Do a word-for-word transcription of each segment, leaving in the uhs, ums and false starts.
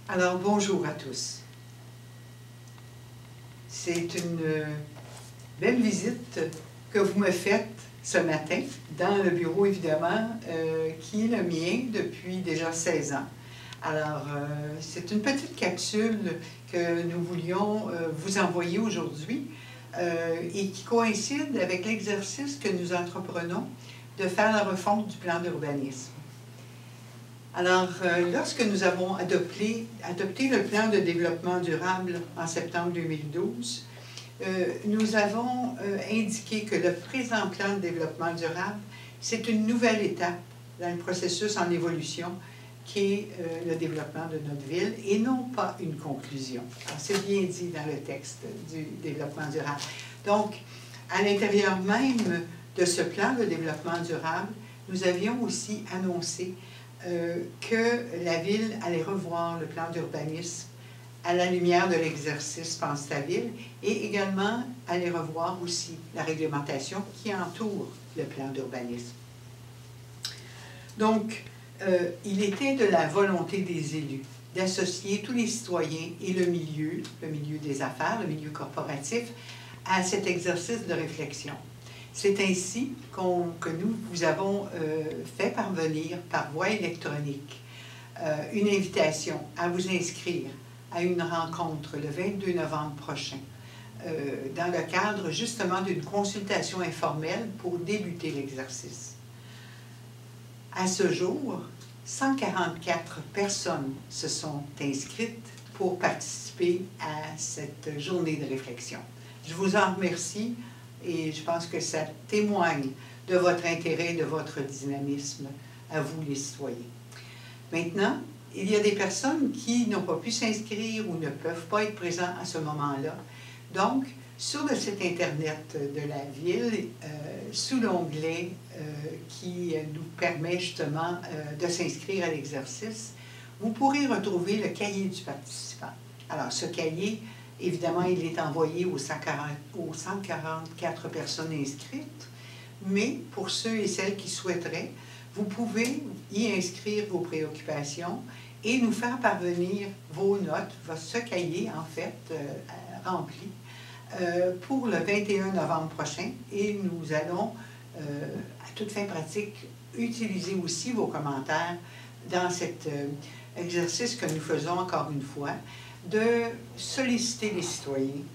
Alors, bonjour à tous. C'est une belle visite que vous me faites ce matin dans le bureau, évidemment, euh, qui est le mien depuis déjà seize ans. Alors, euh, c'est une petite capsule que nous voulions euh, vous envoyer aujourd'hui euh, et qui coïncide avec l'exercice que nous entreprenons de faire la refonte du plan d'urbanisme. Alors, euh, lorsque nous avons adopté, adopté le plan de développement durable en septembre deux mille douze, euh, nous avons euh, indiqué que le présent plan de développement durable, c'est une nouvelle étape dans le processus en évolution qui est euh, le développement de notre ville et non pas une conclusion. Alors, c'est bien dit dans le texte du développement durable. Donc, à l'intérieur même de ce plan de développement durable, nous avions aussi annoncé Euh, que la Ville allait revoir le plan d'urbanisme à la lumière de l'exercice Pense ta ville et également allait revoir aussi la réglementation qui entoure le plan d'urbanisme. Donc, euh, il était de la volonté des élus d'associer tous les citoyens et le milieu, le milieu des affaires, le milieu corporatif, à cet exercice de réflexion. C'est ainsi qu'on, que nous vous avons euh, fait parvenir par voie électronique euh, une invitation à vous inscrire à une rencontre le vingt-deux novembre prochain euh, dans le cadre justement d'une consultation informelle pour débuter l'exercice. À ce jour, cent quarante-quatre personnes se sont inscrites pour participer à cette journée de réflexion. Je vous en remercie. Et je pense que ça témoigne de votre intérêt, de votre dynamisme à vous, les citoyens. Maintenant, il y a des personnes qui n'ont pas pu s'inscrire ou ne peuvent pas être présents à ce moment-là. Donc, sur le site Internet de la Ville, euh, sous l'onglet euh, qui nous permet justement euh, de s'inscrire à l'exercice, vous pourrez retrouver le cahier du participant. Alors, ce cahier, évidemment, il est envoyé aux cent quarante, aux cent quarante-quatre personnes inscrites, mais pour ceux et celles qui souhaiteraient, vous pouvez y inscrire vos préoccupations et nous faire parvenir vos notes, ce cahier, en fait, euh, rempli, euh, pour le vingt et un novembre prochain. Et nous allons, euh, à toute fin pratique, utiliser aussi vos commentaires dans cet euh, exercice que nous faisons encore une fois, de solliciter les citoyens,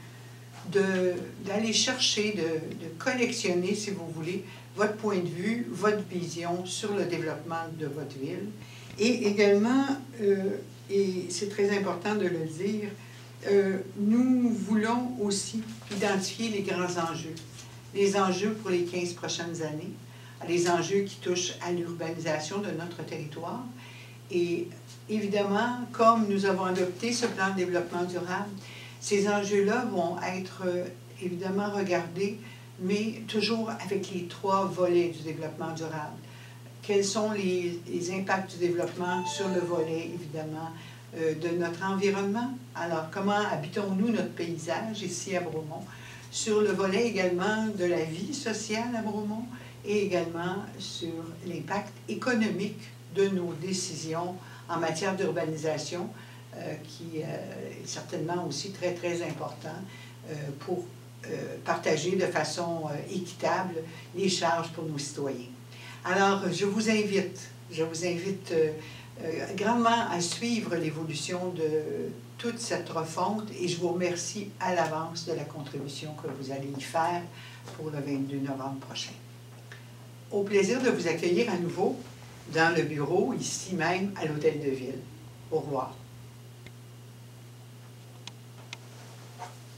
d'aller chercher, de, de collectionner, si vous voulez, votre point de vue, votre vision sur le développement de votre ville. Et également, euh, et c'est très important de le dire, euh, nous voulons aussi identifier les grands enjeux, les enjeux pour les quinze prochaines années, les enjeux qui touchent à l'urbanisation de notre territoire. Et évidemment, comme nous avons adopté ce plan de développement durable, ces enjeux-là vont être euh, évidemment regardés, mais toujours avec les trois volets du développement durable. Quels sont les, les impacts du développement sur le volet, évidemment, euh, de notre environnement? Alors, comment habitons-nous notre paysage ici à Bromont? Sur le volet également de la vie sociale à Bromont et également sur l'impact économique de nos décisions en matière d'urbanisation, euh, qui euh, est certainement aussi très, très important euh, pour euh, partager de façon euh, équitable les charges pour nos citoyens. Alors, je vous invite, je vous invite euh, euh, grandement à suivre l'évolution de toute cette refonte et je vous remercie à l'avance de la contribution que vous allez y faire pour le vingt-deux novembre prochain. Au plaisir de vous accueillir à nouveau dans le bureau, ici même, à l'Hôtel de Ville. Au revoir.